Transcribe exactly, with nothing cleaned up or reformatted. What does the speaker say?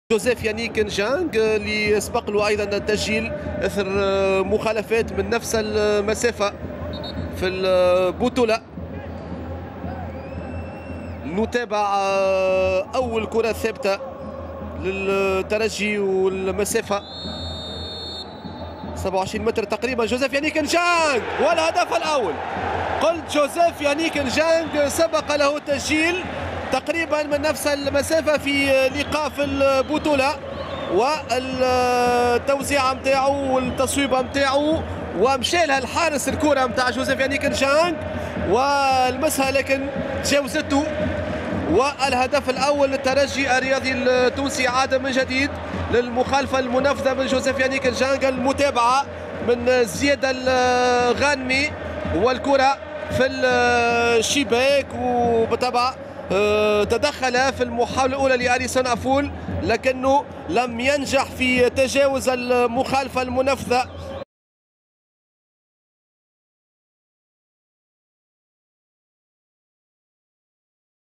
جوزيف يانيك نجانج اللي سبق له ايضا التسجيل اثر مخالفات من نفس المسافه في البطوله. نتابع اول كره ثابته للترجي والمسافه سبعة وعشرين متر تقريبا. جوزيف يانيك نجانج والهدف الاول. قلت جوزيف يانيك نجانج سبق له التسجيل تقريبا من نفس المسافه في لقاء في البطوله، والتوزيعه نتاعو والتصويبه نتاعو ومشى لها الحارس الكره نتاع جوزيف يانيك نجانج والمسها لكن تجاوزته. والهدف الاول للترجي الرياضي التونسي عاد من جديد للمخالفه المنفذه من جوزيف يانيك نجانج. المتابعه من زياد الغانمي والكره في الشباك، وبالطبع تدخل في المحاولة الأولى لأليسون عفول لكنه لم ينجح في تجاوز المخالفة المنفذة